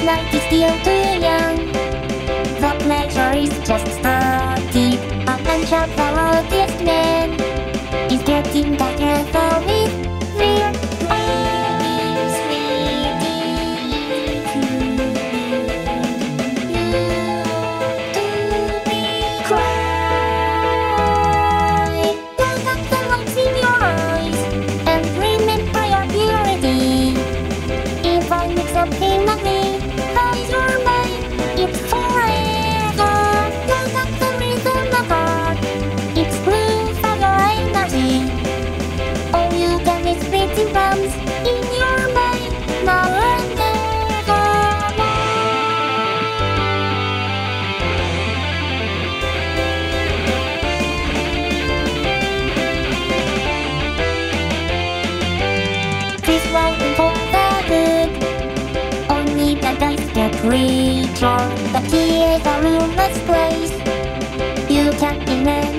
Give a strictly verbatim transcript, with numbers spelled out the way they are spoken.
night is still too young. The pleasure is just started. A man shall follow this man. Is getting together with real eyes ready to you to be cry. Look at the lights in your eyes and remember your purity. If I make something ugly, how is your mind? It's forever. Look at the rhythm of heart. It's blue for your energy. All you can is beating drums in your mind now and nevermore. This rolling for the good. Only the dice get richer. The key is a ruleless place. You can't imagine